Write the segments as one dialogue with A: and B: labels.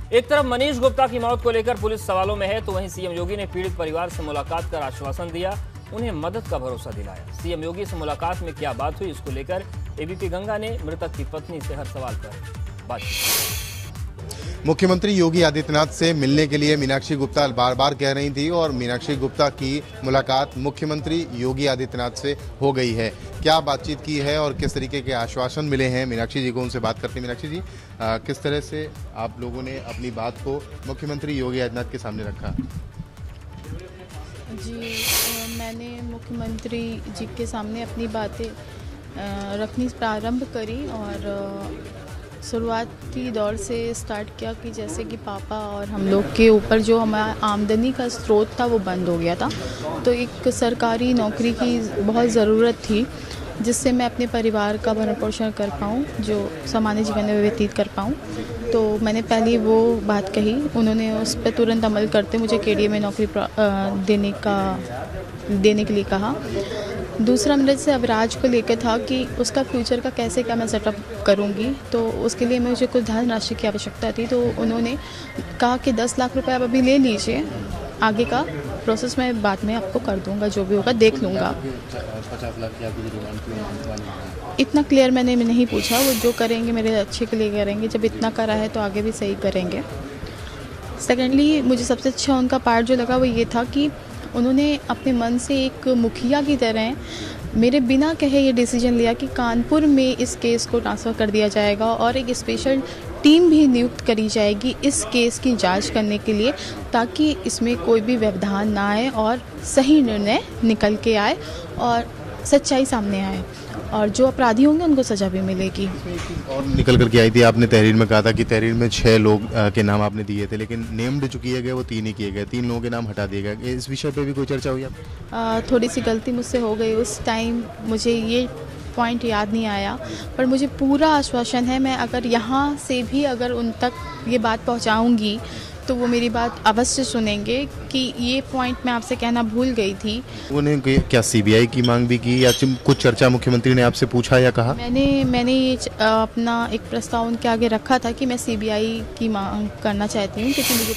A: एक तरफ मनीष गुप्ता की मौत को लेकर पुलिस सवालों में है, तो वहीं सीएम योगी ने पीड़ित परिवार से मुलाकात कर आश्वासन दिया, उन्हें मदद का भरोसा दिलाया। सीएम योगी से मुलाकात में क्या बात हुई, इसको लेकर एबीपी गंगा ने मृतक की पत्नी से हर सवाल पर बात की।
B: मुख्यमंत्री योगी आदित्यनाथ से मिलने के लिए मीनाक्षी गुप्ता बार बार कह रही थी और मीनाक्षी गुप्ता की मुलाकात मुख्यमंत्री योगी आदित्यनाथ से हो गई है। क्या बातचीत की है और किस तरीके के आश्वासन मिले हैं मीनाक्षी जी को, उनसे बात करते हैं। मीनाक्षी जी, किस तरह से आप लोगों ने अपनी बात को मुख्यमंत्री योगी आदित्यनाथ के सामने रखा?
C: जी, मैंने मुख्यमंत्री जी के सामने अपनी बातें रखनी प्रारंभ करी और शुरुआती दौर से स्टार्ट किया कि जैसे कि पापा और हम लोग के ऊपर जो हमारा आमदनी का स्रोत था वो बंद हो गया था, तो एक सरकारी नौकरी की बहुत ज़रूरत थी जिससे मैं अपने परिवार का भरण पोषण कर पाऊँ, जो सामान्य जीवन में व्यतीत कर पाऊँ। तो मैंने पहले वो बात कही, उन्होंने उस पर तुरंत अमल करते मुझे केडीए में नौकरी देने के लिए कहा। दूसरा मेरे से अवराज को लेकर था कि उसका फ्यूचर का कैसे क्या मैं सेटअप करूंगी, तो उसके लिए मुझे कुछ धन राशि की आवश्यकता थी। तो उन्होंने कहा कि 10 लाख रुपए आप अभी ले लीजिए, आगे का प्रोसेस मैं बाद में आपको कर दूंगा, जो भी होगा देख लूँगा।
B: 50 लाख की
C: इतना क्लियर मैंने नहीं पूछा, वो जो करेंगे मेरे अच्छे के लिए करेंगे, जब इतना करा है तो आगे भी सही करेंगे। सेकेंडली मुझे सबसे अच्छा उनका पार्ट जो लगा वो ये था कि उन्होंने अपने मन से एक मुखिया की तरह मेरे बिना कहे ये डिसीजन लिया कि कानपुर में इस केस को ट्रांसफ़र कर दिया जाएगा और एक स्पेशल टीम भी नियुक्त करी जाएगी इस केस की जांच करने के लिए, ताकि इसमें कोई भी व्यवधान ना आए और सही निर्णय निकल के आए और सच्चाई सामने आए और जो अपराधी होंगे उनको सज़ा भी मिलेगी।
B: और निकल कर के आई थी, आपने तहरीर में कहा था कि तहरीर में 6 लोग के नाम आपने दिए थे, लेकिन नेम्ड जो किए गए वो 3 ही किए गए, 3 लोगों के नाम हटा दिए गए। इस विषय पे भी कोई चर्चा हुई आप?
C: थोड़ी सी गलती मुझसे हो गई उस टाइम, मुझे ये पॉइंट याद नहीं आया, पर मुझे पूरा आश्वासन है मैं अगर यहाँ से भी अगर उन तक ये बात पहुँचाऊँगी तो वो मेरी बात अवश्य सुनेंगे कि ये पॉइंट मैं आपसे कहना भूल गई थी।
B: उन्होंने क्या सीबीआई की मांग भी की या कुछ चर्चा मुख्यमंत्री ने आपसे पूछा या कहा?
C: मैंने ये अपना एक प्रस्ताव उनके आगे रखा था कि मैं सीबीआई की मांग करना चाहती हूँ, क्योंकि मुझे।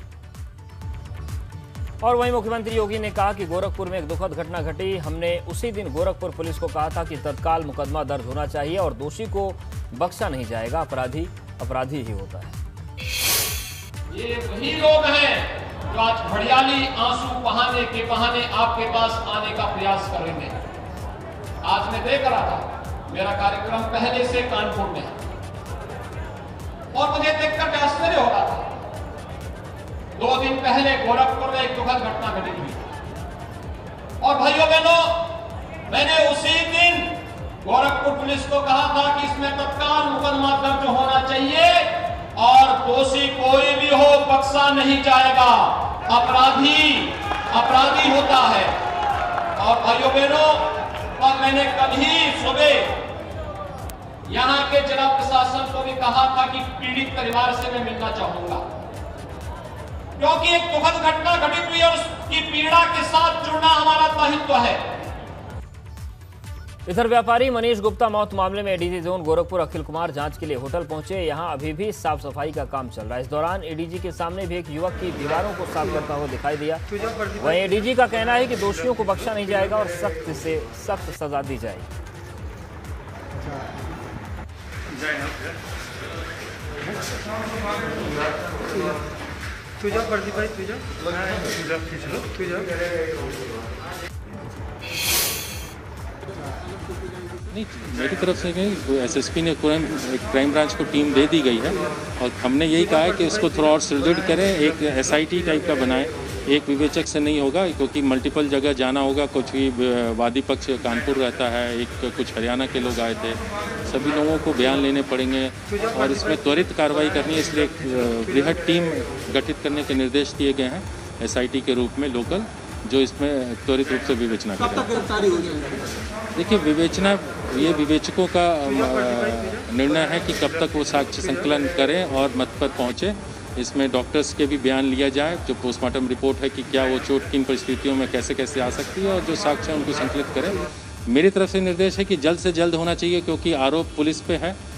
A: और वहीं मुख्यमंत्री योगी ने कहा कि गोरखपुर में एक दुखद घटना घटी, हमने उसी दिन गोरखपुर पुलिस को कहा था कि तत्काल मुकदमा दर्ज होना चाहिए और दोषी को बख्शा नहीं जाएगा, अपराधी अपराधी ही होता है।
D: ये वही लोग हैं जो आज घड़ियाली आंसू बहाने के बहाने आपके पास आने का प्रयास कर रहे हैं। आज मैं देख रहा था, मेरा कार्यक्रम पहले से कानपुर में है और मुझे देखकर के आश्चर्य हो रहा था। 2 दिन पहले गोरखपुर में एक दुखद घटना घटी हुई और भाइयों बहनों, मैंने उसी दिन गोरखपुर पुलिस को कहा था कि इसमें तत्काल मुकदमा दर्ज होना चाहिए और दोषी कोई भी हो बख्शा नहीं जाएगा, अपराधी होता है। और भाइयों बहनों, और मैंने कल ही सुबह यहां के जिला प्रशासन को भी कहा था कि पीड़ित परिवार से मैं मिलना चाहूंगा, क्योंकि एक दुखद घटना घटित हुई और उसकी पीड़ा के साथ जुड़ना हमारा दायित्व है।
A: इधर व्यापारी मनीष गुप्ता मौत मामले में एडीजी जोन गोरखपुर अखिल कुमार जांच के लिए होटल पहुंचे। यहां अभी भी साफ सफाई का काम चल रहा है। इस दौरान एडीजी के सामने भी एक युवक की दीवारों को साफ करता हुआ दिखाई दिया। वहीं एडीजी का कहना है कि दोषियों को बख्शा नहीं जाएगा और सख्त से सख्त सजा दी जाएगी।
E: नहीं, मेरी तरफ से नहीं, एसएसपी ने क्राइम ब्रांच को टीम दे दी गई है और हमने यही कहा है कि उसको थोड़ा और सुदृढ़ करें, एक एसआईटी टाइप का बनाएं। एक विवेचक से नहीं होगा, क्योंकि मल्टीपल जगह जाना होगा। कुछ भी वादी पक्ष कानपुर रहता है, कुछ हरियाणा के लोग आए थे, सभी लोगों को बयान लेने पड़ेंगे और इसमें त्वरित कार्रवाई करनी है। इसलिए बृहद टीम गठित करने के निर्देश दिए गए हैं एसआईटी के रूप में लोकल, जो इसमें त्वरित रूप से विवेचना करें। देखिए, विवेचना ये विवेचकों का निर्णय है कि कब तक वो साक्ष्य संकलन करें और मत पर पहुँचे। इसमें डॉक्टर्स के भी बयान लिया जाए, जो पोस्टमार्टम रिपोर्ट है कि क्या वो चोट किन परिस्थितियों में कैसे कैसे आ सकती है, और जो साक्ष्य उनको संकलित करें। मेरी तरफ से निर्देश है कि जल्द से जल्द होना चाहिए, क्योंकि आरोप पुलिस पे है